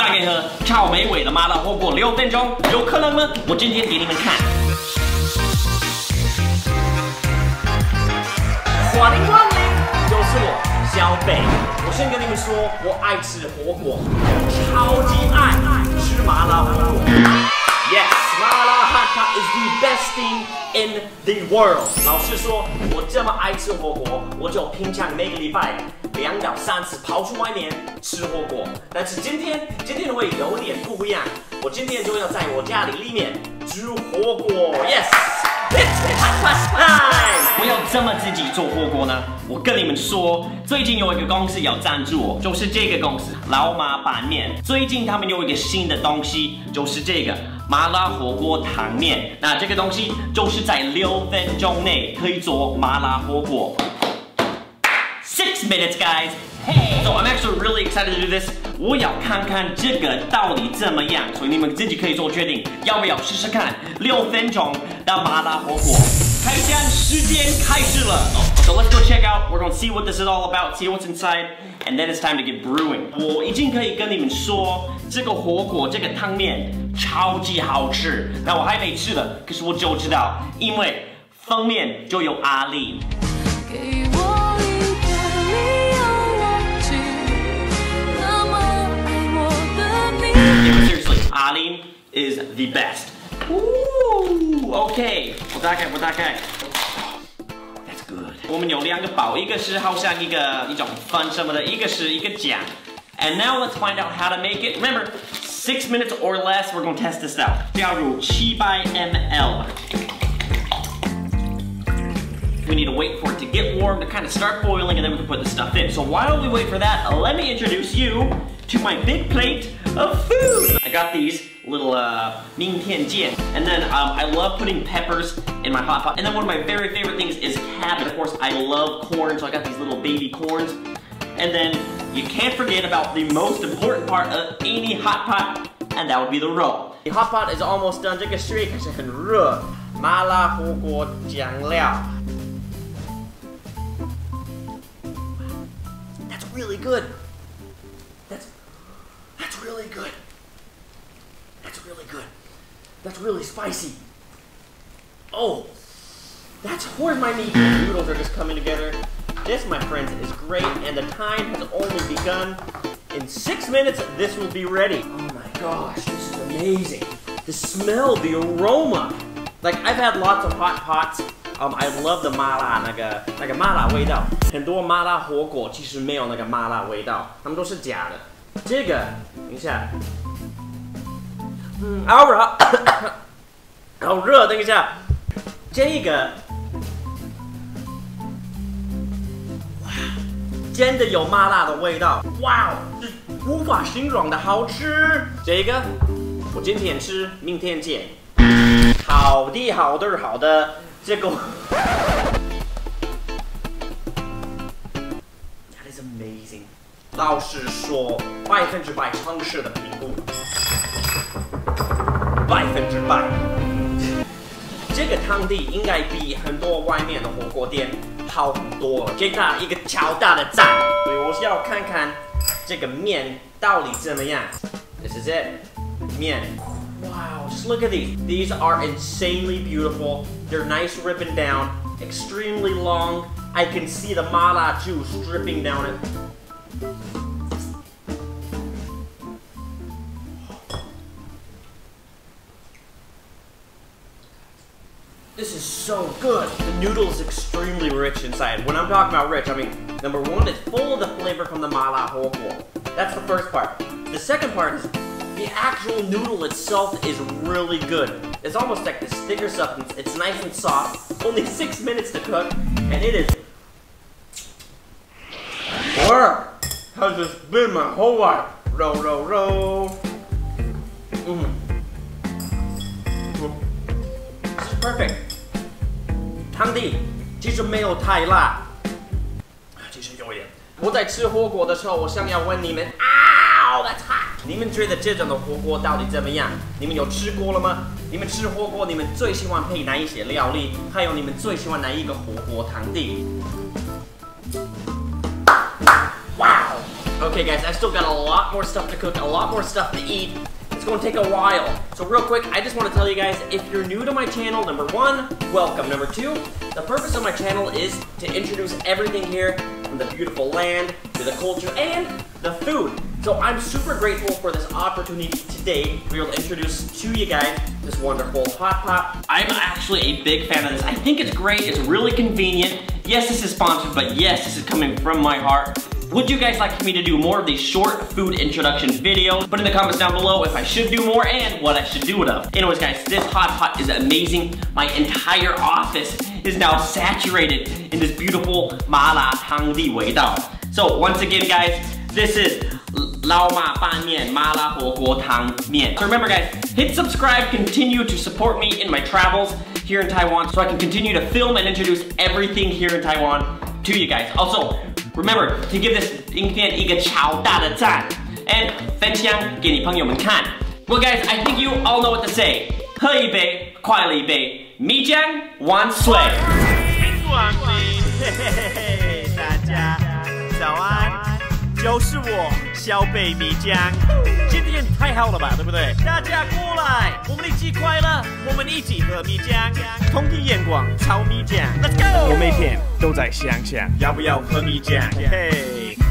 大概和超美味的麻辣火锅6分钟，有可能吗？我今天给你们看。欢迎光临，就是我小北。我先跟你们说，我爱吃火锅，超级爱吃麻辣火锅。Yes, 麻辣 hot pot is the best thing in the world. 老实说，我这么爱吃火锅，我就平常每个礼拜2到3次跑去外面吃火锅。但是今天会有点不一样，我今天就要在我家里面煮火锅。Yes, it's hot pot time. 我要怎么自己做火锅呢？我跟你们说，最近有一个公司要赞助我，就是这个公司老马拌面。最近他们有一个新的东西，就是这个麻辣火锅汤面。那这个东西就是在6分钟内可以做麻辣火锅。6 minutes, guys. Hey, so I'm actually really excited to do this. 我要看看这个到底怎么样，所以你们自己可以做决定，要不要试试看6分钟的麻辣火锅。开箱时间开始了。So let's go check out. We're gonna see what this is all about, see what's inside, and then it's time to get brewing. 我已经可以跟你们说，这个火锅这个汤面超级好吃。那我还没吃的，可是我就知道，因为封面就有阿丽。Seriously, Aline is the best. Ooh, okay. 我打开。That's good. 我们有2个宝，一个是好像一种粉什么的，一个是一个酱。And now let's find out how to make it. Remember, 6 minutes or less. We're gonna test this out. 加入700 ml. We need to wait for it to get warm to kind of start boiling, and then we can put the stuff in. So while we wait for that, let me introduce you to my big plate of food. I got these little 明天见, and then I love putting peppers in my hot pot. And then one of my very favorite things is cabbage. Of course, I love corn, so I got these little baby corns. And then you can't forget about the most important part of any hot pot, and that would be the roll. The hot pot is almost done. 这个水可是很热，麻辣火锅酱料。That's really good. That's really good. That's really good. That's really spicy. Oh, that's where my meat and noodles are just coming together. This, my friends, is great, and the time has only begun. In 6 minutes, this will be ready. Oh my gosh, this is amazing. The smell, the aroma. Like, I've had lots of hot pots. I love the 麻辣那个麻辣味道。很多麻辣火锅其实没有那个麻辣味道，它们都是假的。这个，等一下，好热，好热，等一下，这个，哇，真的有麻辣的味道，哇，是无法形容的好吃。这个，我今天吃，明天见。好的。这个 That is amazing. 老实说，100%诚实的评估，100%。这个汤底应该比很多外面的火锅店好很多了。给他一个超大的赞。所以我是要看看这个面到底怎么样。This is it. 面。Wow, just look at these. These are insanely beautiful. They're nice ripping down, extremely long. I can see the mala juice dripping down it. This is so good. The noodle is extremely rich inside. When I'm talking about rich, I mean, number 1, it's full of the flavor from the mala火锅. That's the first part. The second part is the actual noodle itself is really good. It's almost like this thicker substance. It's nice and soft. Only 6 minutes to cook, and it is. Wow, has this been my whole life? Roll. This is perfect. 汤底其实没有太辣，其实有一点。我在吃火锅的时候，我想要问你们 ，Ow, that's hot. 你们觉得这种的火锅到底怎么样？你们有吃过了吗？你们吃火锅，你们最喜欢配哪一些料理？还有你们最喜欢哪一个火锅汤底？哇！ okay guys, I've still got a lot more stuff to cook, a lot more stuff to eat. It's gonna take a while. So real quick, I just wanna tell you guys, if you're new to my channel, number one, welcome. Number two, the purpose of my channel is to introduce everything here, from the beautiful land, to the culture, and the food. So I'm super grateful for this opportunity today to be able to introduce to you guys this wonderful hot pot. I'm actually a big fan of this. I think it's great, it's really convenient. Yes, this is sponsored, but yes, this is coming from my heart. Would you guys like me to do more of these short food introduction videos? Put in the comments down below if I should do more and what I should do it of. Anyways guys, this hot pot is amazing. My entire office is now saturated in this beautiful mala tang di 味道. So once again guys, this is Lao Ma Ban Mian Mala Huo Guo Tang Mian. So remember guys, hit subscribe, continue to support me in my travels here in Taiwan so I can continue to film and introduce everything here in Taiwan to you guys. Also, remember to give this 影片一个超大的赞 and 分享给你朋友们看. Well guys, I think you all know what to say. 喝一杯，快乐一杯，米浆万岁！光临，嘿嘿嘿嘿，大家早安。 就是我，小北米浆。今天太好了吧，对不对？大家过来，我们一起快乐，我们一起喝米浆，同体眼光炒米浆 ，Let's go！ 我每天都在想想，要不要喝米浆？嘿。